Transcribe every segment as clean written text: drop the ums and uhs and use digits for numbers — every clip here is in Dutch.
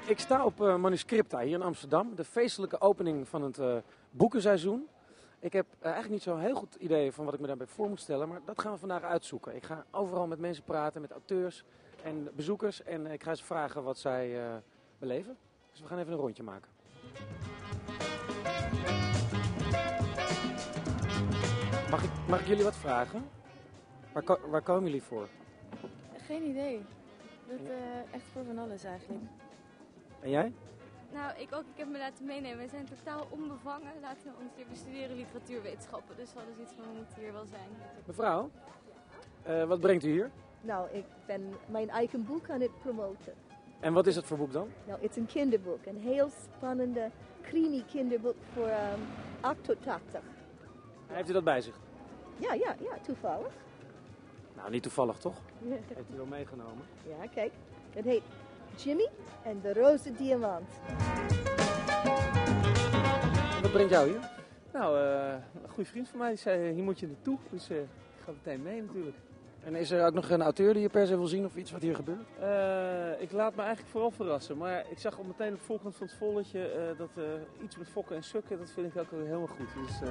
Ik sta op Manuscripta hier in Amsterdam. De feestelijke opening van het boekenseizoen. Ik heb eigenlijk niet zo'n heel goed idee van wat ik me daarbij voor moet stellen. Maar dat gaan we vandaag uitzoeken. Ik ga overal met mensen praten, met auteurs en bezoekers. En ik ga ze vragen wat zij beleven. Dus we gaan even een rondje maken. Mag ik jullie wat vragen? Waar komen jullie voor? Geen idee. Dat echt voor van alles eigenlijk. En jij? Nou, ik ook. Ik heb me laten meenemen. We zijn totaal onbevangen. Laten we ons hier bestuderen literatuurwetenschappen. Dus we hadden zoiets van, we moeten hier wel zijn. Mevrouw, wat brengt u hier? Nou, ik ben mijn eigen boek aan het promoten. En wat is het voor boek dan? Nou, het is een kinderboek. Een heel spannende, creamy kinderboek voor 8 tot 80. Heeft u dat bij zich? Ja, toevallig. Nou, niet toevallig toch? Heeft u wel meegenomen? Ja, kijk. Het heet Jimmy en de roze diamant. Wat brengt jou hier? Nou, een goede vriend van mij die zei, hier moet je naartoe. Dus ik ga meteen mee natuurlijk. En is er ook nog een auteur die je per se wil zien of iets wat hier gebeurt? Ik laat me eigenlijk vooral verrassen. Maar ik zag al meteen op de voorkant van het volletje dat iets met fokken en sukken, dat vind ik ook weer helemaal goed. Dus,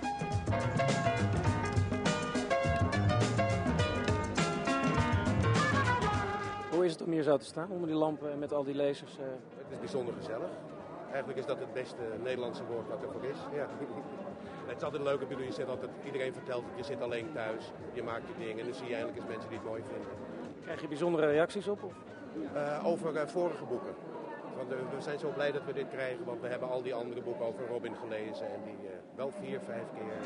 Hoe is het om hier zo te staan, onder die lampen en met al die lezers? Het is bijzonder gezellig. Eigenlijk is dat het beste Nederlandse woord wat er voor is. Ja. Het is altijd leuk, je zit altijd, iedereen vertelt het, je zit alleen thuis, je maakt je dingen en dan zie je eindelijk eens mensen die het mooi vinden. Krijg je bijzondere reacties op? Of? Over vorige boeken. Want we zijn zo blij dat we dit krijgen, want we hebben al die andere boeken over Robin gelezen en die wel 4, 5 keer.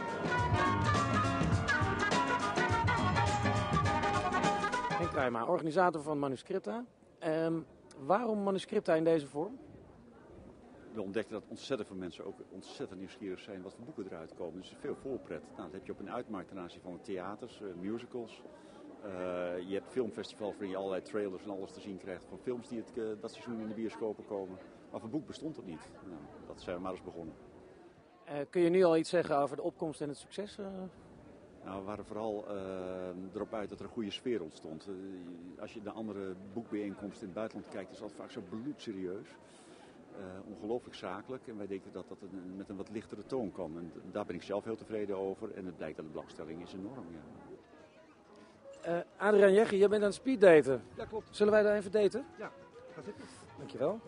Henk Kruijma, organisator van Manuscripta. Waarom Manuscripta in deze vorm? We ontdekten dat ontzettend veel mensen ook ontzettend nieuwsgierig zijn wat voor boeken eruit komen. Dus veel voorpret. Nou, dat heb je op een uitmarkt ten aanzien van de theaters, musicals. Je hebt filmfestivals waarin je allerlei trailers en alles te zien krijgt van films die dat seizoen in de bioscopen komen. Maar voor boek bestond het niet. Nou, dat zijn we maar eens begonnen. Kun je nu al iets zeggen over de opkomst en het succes? Nou, we waren vooral erop uit dat er een goede sfeer ontstond. Als je naar andere boekbijeenkomsten in het buitenland kijkt, is dat vaak zo bloedserieus. Ongelooflijk zakelijk. En wij denken dat dat met een wat lichtere toon kan. En daar ben ik zelf heel tevreden over. En het blijkt dat de belangstelling is enorm. Ja. Adriaan Jegge, jij bent aan het speeddaten. Ja, klopt. Zullen wij daar even daten? Ja, ga zitten. Dankjewel.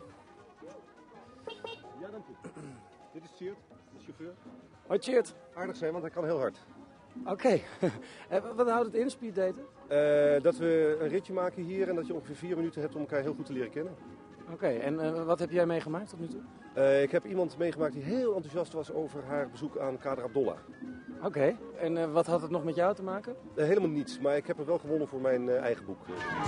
Ja, dank u. Dit is Tjeerd, de chauffeur. Hoi Tjeerd. Aardig zijn, want hij kan heel hard. Oké. Wat houdt het in, speeddaten? Dat we een ritje maken hier en dat je ongeveer 4 minuten hebt om elkaar heel goed te leren kennen. Oké, en wat heb jij meegemaakt tot nu toe? Ik heb iemand meegemaakt die heel enthousiast was over haar bezoek aan Kader Abdollah. Oké, en wat had het nog met jou te maken? Helemaal niets, maar ik heb er wel gewonnen voor mijn eigen boek.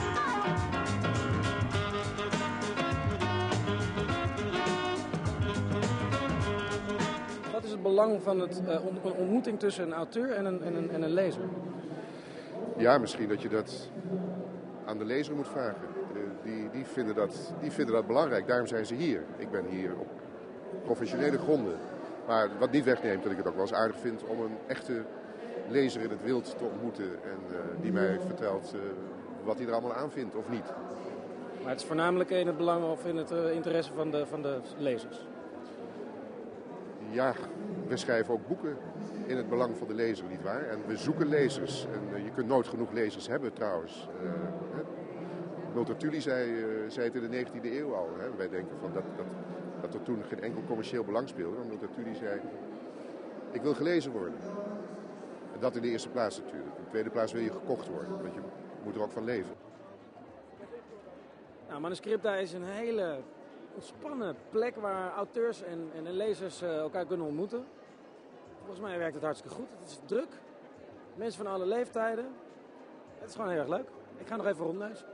Wat is het belang van een ontmoeting tussen een auteur en een lezer? Ja, misschien dat je dat aan de lezer moet vragen. Die vinden dat belangrijk, daarom zijn ze hier. Ik ben hier op professionele gronden. Maar wat niet wegneemt dat ik het ook wel eens aardig vind om een echte lezer in het wild te ontmoeten. En die mij vertelt wat hij er allemaal aan vindt of niet. Maar het is voornamelijk in het belang of in het interesse van de lezers? Ja, we schrijven ook boeken in het belang van de lezer, nietwaar? En we zoeken lezers. En je kunt nooit genoeg lezers hebben trouwens. Multatuli zei het in de 19e eeuw al. Hè? Wij denken van dat er toen geen enkel commercieel belang speelde. Maar Multatuli zei, ik wil gelezen worden. En dat in de eerste plaats natuurlijk. In de tweede plaats wil je gekocht worden, want je moet er ook van leven. Nou, Manuscripta is een hele ontspannen plek waar auteurs en lezers elkaar kunnen ontmoeten. Volgens mij werkt het hartstikke goed. Het is druk. Mensen van alle leeftijden. Het is gewoon heel erg leuk. Ik ga nog even rondneuzen.